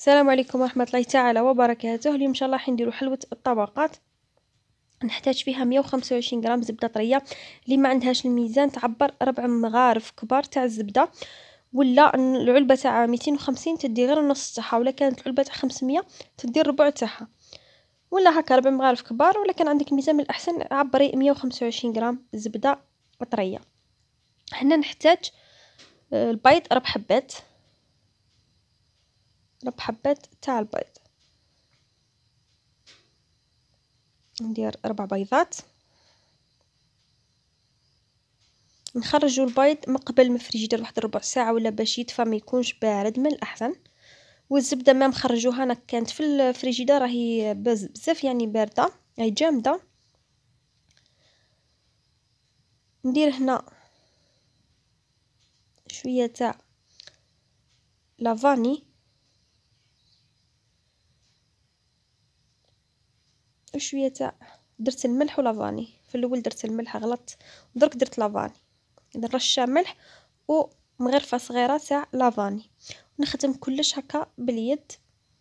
السلام عليكم ورحمة الله تعالى وبركاته. اليوم ان شاء الله حنديروا حلوة الطبقات. نحتاج فيها 125 غرام زبدة طرية. اللي ما عندهاش الميزان تعبر 4 مغارف كبار تاع الزبدة، ولا العلبة تاع 250 تدي غير النص تاعها، ولا كانت العلبة تاع 500 تدي الربع تاعها، ولا هكا 4 مغارف كبار. ولا كان عندك ميزان من الأحسن عبري 125 غرام زبدة طرية. هنا نحتاج البيض 4 حبات، 4 حبات تاع البيض. ندير 4 بيضات. نخرجوا البيض من قبل من الفريجيدير واحد ربع ساعه ولا باش يدفى ما يكونش بارد من الاحسن. والزبده ما مخرجوها انا كانت في الفريجيدير راهي بزاف يعني بارده، راهي جامده. ندير هنا شويه تاع لافاني وشويه تاع درت الملح ولافاني. في الاول درت الملح غلط، درك درت لافاني. رشه ملح ومغرفه صغيره تاع لافاني. نخدم كلش هكا باليد.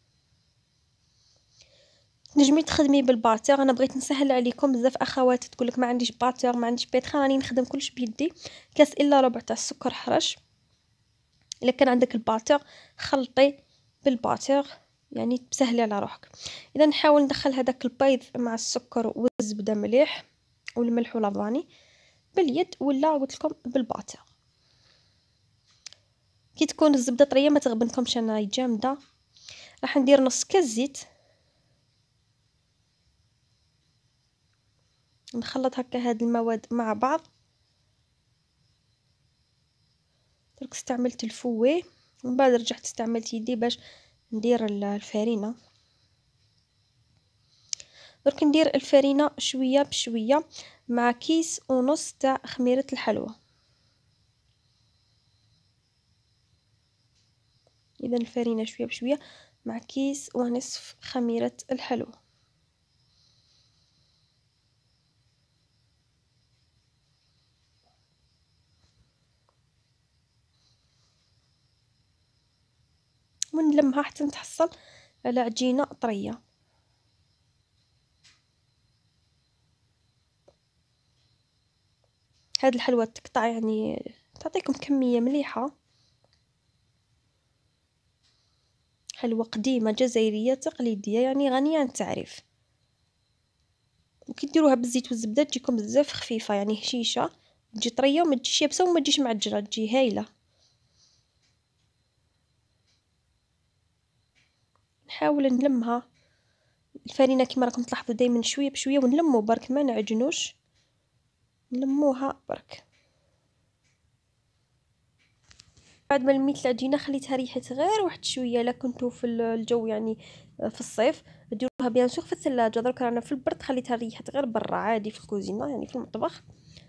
نجمي تخدمي بالباتور، انا بغيت نسهل عليكم. بزاف اخوات تقولك ما عنديش باتور ما عنديش بيتخا، راني نخدم كلش بيدي. كاس الا ربع تاع السكر حرش. الا كان عندك الباتور خلطي بالباتور، يعني تسهلي على روحك. اذا نحاول ندخل هذاك البيض مع السكر والزبده مليح والملح واللافاني باليد، ولا قلت لكم بالباتور. كي تكون الزبده طريه ما تغبنكمش انا جامده. راح ندير نص كاس زيت. نخلط هكا هاد المواد مع بعض. درك استعملت الفوي ومن بعد رجعت استعملت يدي باش ندير الفرينه. درك ندير الفرينه شويه بشويه مع كيس ونص تاع خميره الحلوى. اذا الفرينه شويه بشويه مع كيس ونصف خميره الحلوى. ونلمها حتى نتحصل على عجينه طريه. هاد الحلوى تقطع يعني تعطيكم كميه مليحه. حلوى قديمه جزائريه تقليديه يعني غنيه عن التعريف. وكي ديروها بالزيت والزبده تجيكم بزاف خفيفه، يعني هشيشه، تجي طريه وما تجيش يابسه وما تجيش معجنه، تجي هايله. نحاول نلمها الفرينه كما راكم تلاحظوا دائما شويه بشويه، ونلمو برك ما نعجنوش، نلموها برك. بعد ما لميت العجينه خليتها ريحت غير واحد شويه. لا كنتو في الجو يعني في الصيف ديروها بيان سور في الثلاجه، درك رانا في البرد خليتها ريحت غير برا عادي في الكوزينه يعني في المطبخ.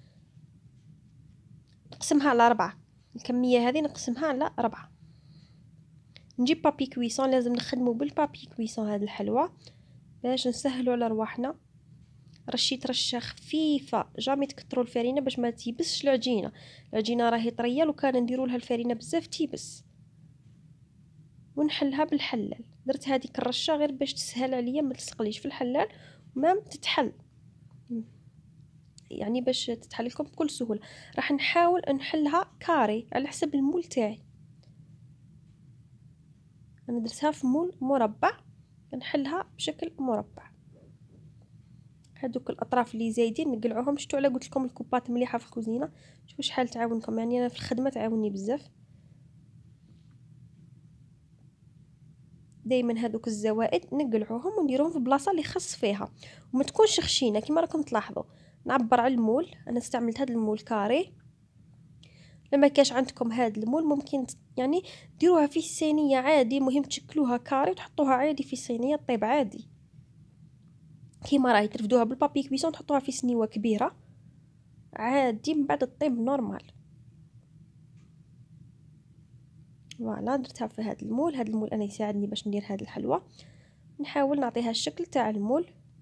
نقسمها على 4، الكميه هذه نقسمها على 4. نجيب بابي كويسون، لازم نخدمو بالبابي كويسون هاد الحلوى باش نسهلو على رواحنا. رشيت رشه خفيفه، جامي تكتروا الفرينه باش ما تيبسش العجينه. العجينه راهي طريه، لو كان نديروا لها الفرينه بزاف تيبس. ونحلها بالحلال. درت هذيك الرشه غير باش تسهل عليا ما تسقليش في الحلال وما تتحل، يعني باش تتحل لكم بكل سهوله. راح نحاول نحلها كاري على حسب المول تاعي. انا درتها في مول مربع، نحلها بشكل مربع. هذوك الاطراف اللي زايدين نقلعوهم. شتو على قلت لكم الكوبات مليحه في الكوزينه. شوفوا شحال تعاونكم، يعني انا في الخدمه تعاوني بزاف. دائما هذوك الزوائد نقلعوهم ونديروهم في بلاصه اللي خص فيها وما تكونش خشينه كما راكم تلاحظوا. نعبر على المول، انا استعملت هذا المول كاري. لما كاش عندكم هذا المول ممكن يعني ديروها في الصينيه عادي، مهم تشكلوها كاري وتحطوها عادي في صينيه طيب عادي كيما راهي. ترفدوها بالبابي كويسون تحطوها في سنيوه كبيره عادي من بعد الطيب نورمال. فوالا درتها في هذا المول. هذا المول انا يساعدني باش ندير هذه الحلوى. نحاول نعطيها الشكل تاع المول.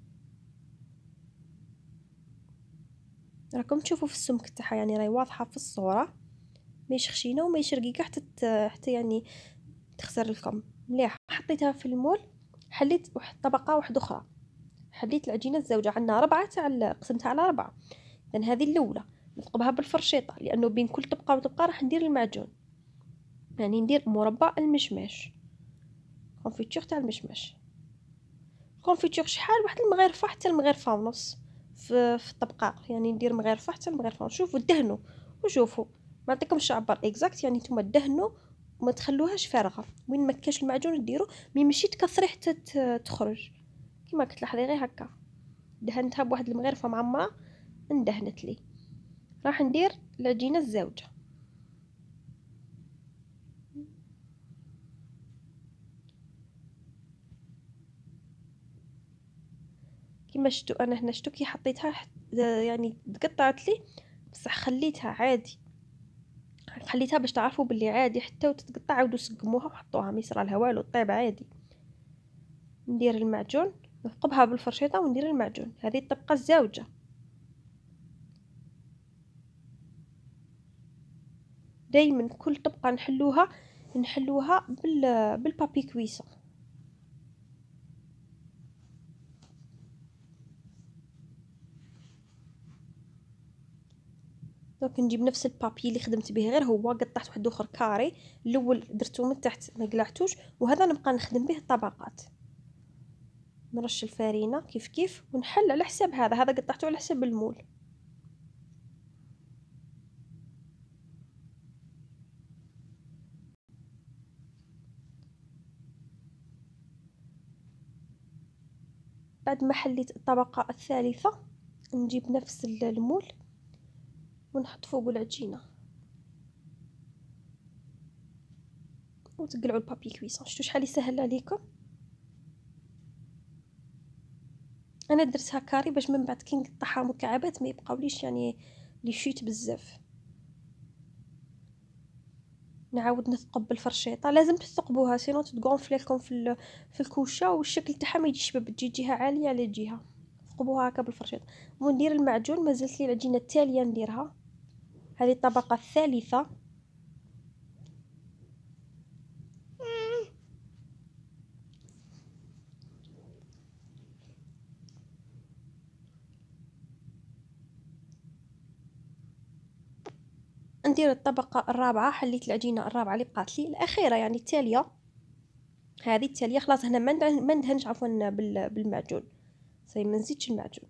راكم تشوفوا في السمك تاعها يعني راهي واضحه في الصوره، ماهيش خشينه وماهيش رقيقه حتى يعني تخسر لكم. مليحه. حطيتها في المول، حليت واحد طبقه واحده اخرى، حليت العجينه الزوجه، عندنا 4 تاع قسمتها على 4. اذا هذه الاولى نثقبها بالفرشيطه، لانه بين كل طبقه وطبقه راح ندير المعجون، يعني ندير مربع المشماش، كونفيتور تاع المشماش. كونفيتور شحال؟ واحد المغرفه حتى المغرفه ونص في الطبقه، يعني ندير مغرفه حتى المغرفه ونص. شوفوا دهنوا وشوفوا، ما نعطيكمش عبر اكزاكت، يعني نتوما دهنوا وما تخلوهاش فارغه. وين ما كاش المعجون ديروا، مي ماشي تكثري حتى تخرج كيما كتلاحظي، غير هكا دهنتها بواحد المغرفه معمره، اندهنت لي. راح ندير العجينه الزوجه. كيما شفتوا انا هنا، شفتوا كي حطيتها يعني تقطعت لي، بصح خليتها عادي، خليتها باش تعرفوا باللي عادي حتى وتتقطع، عاودوا سقموها وحطوها، ما يصرى لها والو، طيب عادي. ندير المعجون، نثقبها بالفرشيطه وندير المعجون. هذه الطبقه الزوجه. دائما كل طبقه نحلوها بالبابي كويسون. دونك نجيب نفس البابي اللي خدمت به، غير هو قطعت واحد اخر كاري، الاول درتو من تحت ما قلعتوش، وهذا نبقى نخدم به الطبقات. نرش الفارينه كيف كيف ونحل على حساب هذا قطعته على حساب المول. بعد ما حليت الطبقه الثالثه، نجيب نفس المول ونحط فوق العجينه وتقلعوا البابي كويسون. شفتوا شحال يسهل عليكم؟ انا درتها كاري باش من بعد كي نقطعها مكعبات ما يبقاوليش يعني لي شيت بزاف. نعاود نثقب بالفرشيطه، لازم تثقبوها سينو تتغونفلي لكم في الكوشه، والشكل تاعها ما يجيش شباب، تجي جهه عاليه على جهه. ثقبوها هكا بالفرشيطه. وندير المعجون، مازالت لي العجينه التاليه نديرها، هذه الطبقه الثالثه. ندير الطبقه الرابعه، حليت العجينه الرابعه اللي بقات لي الاخيره، يعني التاليه. هذه التاليه خلاص، هنا ما ندهنش عفوا بالمعجون، صاي ما نزيدش المعجون.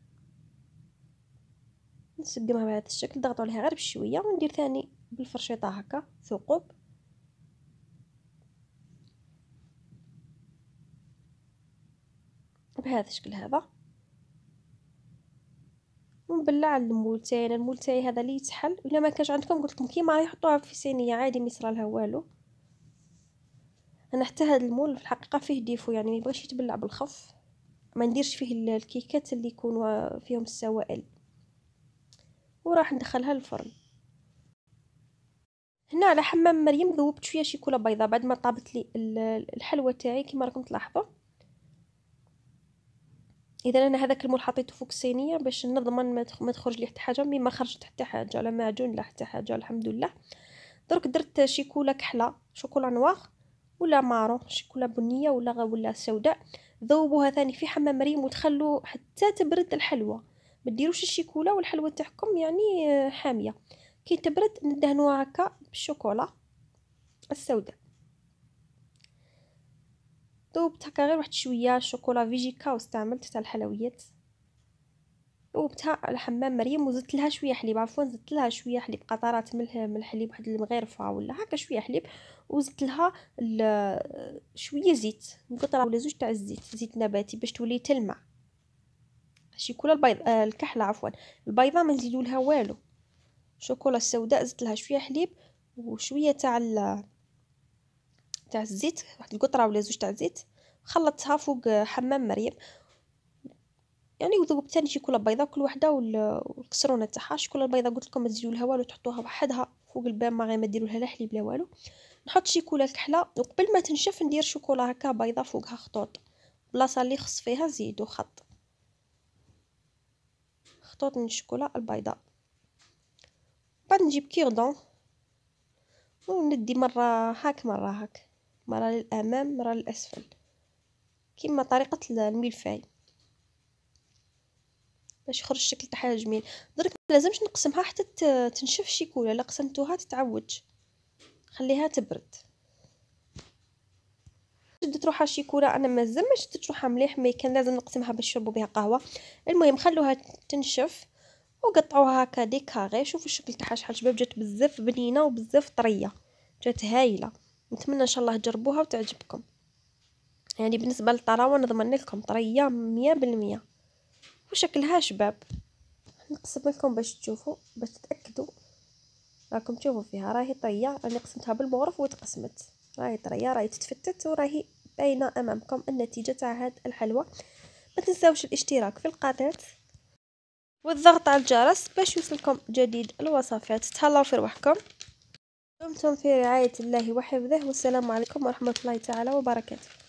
نسقمها بهذا الشكل، ضغطوا عليها غير بشويه، وندير ثاني بالفرشيطه هكا ثقوب بهذا الشكل هذا، ونبلع المول تاعي. المول تاعي هذا اللي يتحل، الا ما كانش عندكم قلت لكم كيما يحطوها في صينيه عادي، ما يصرى لها والو. انا حتى هذا المول في الحقيقه فيه ديفو، يعني ما يبغيش يتبلع بالخف، ما نديرش فيه الكيكات اللي يكونوا فيهم السوائل. وراح ندخلها للفرن. هنا على حمام مريم ذوبت شويه شيكولا بيضاء بعد ما طابت لي الحلوى تاعي كيما راكم تلاحظوا. اذا انا هذاك المول حطيته فوق الصينيه باش نضمن ما تخرج لي حتى حاجه، مي ما خرجت حتى حاجه، لا معجون لا حتى حاجه الحمد لله. درك درت شيكولا كحله، شوكولا نواغ ولا مارون، شيكولا بنيه ولا سوداء. ذوبوها ثاني في حمام مريم وتخلوا حتى تبرد الحلوى. ما ديروش الشيكولا والحلوى تاعكم يعني حاميه، كي تبرد ندهنوها هكا بالشوكولا السوداء. ذوبت هكا غير واحد شويه شوكولا فيجيكا واستعملت تاع الحلويات. ذوبتها على حمام مريم وزدت لها شويه حليب، عفوا زدت لها شويه حليب، قطرات من الحليب، واحد المغرفه ولا هكا شويه حليب، وزدت لها شويه زيت، قطره ولا زوج تاع الزيت، زيت نباتي باش تولي تلمع. الشيكولا البيض الكحله عفوا، البيضه ما نزيدوا لها والو. الشوكولا السوداء زدت لها شويه حليب وشويه تاع الزيت، واحد القطره ولا زوج تاع الزيت، خلطتها فوق حمام مريم. يعني وذوبت ثاني شيكولا بيضاء كل وحده والكسرونه تاعها. الشيكولا البيضاء قلت لكم ما تزيدوا لها والو، تحطوها وحدها فوق البان، ما غير ما ديروا لها لا حليب لا والو. نحط شيكولا الكحله، وقبل ما تنشف ندير شوكولا هكا بيضاء فوقها خطوط، بلاصه اللي خص فيها زيدوا خطوط من الشوكولا البيضاء. بعد نجيب كيردون وندي مره هاك مره هاك، مرة للأمام مرة للأسفل كيما طريقة الملفاي باش يخرج الشكل تاعها جميل. درك ملازمش نقسمها حتى تنشف الشيكولا، لا قسمتوها تتعوج، خليها تبرد. شدت روحها الشيكولا، انا مازال ما شدت روحها مليح، مي كان لازم نقسمها باش يشربوا بها قهوه. المهم خلوها تنشف وقطعوها هكا ديكاري. شوفوا الشكل تاعها شحال شباب، جات بزاف بنينه وبزاف طريه، جات هايله. نتمنى ان شاء الله تجربوها وتعجبكم. يعني بالنسبه للطراوه نضمن لكم طريه 100%. وشكلها شباب نقسم لكم باش تشوفوا، باش تتاكدوا. راكم تشوفوا فيها راهي طريه، راني قسمتها بالمغرف وتقسمت، راهي طريه، راهي تتفتت، وراهي باينه امامكم النتيجه تاع هاد الحلوى. ما تنساوش الاشتراك في القناه والضغط على الجرس باش يوصلكم جديد الوصفات. تهلاو في روحكم، دمتم في رعايه الله وحفظه، والسلام عليكم ورحمه الله تعالى وبركاته.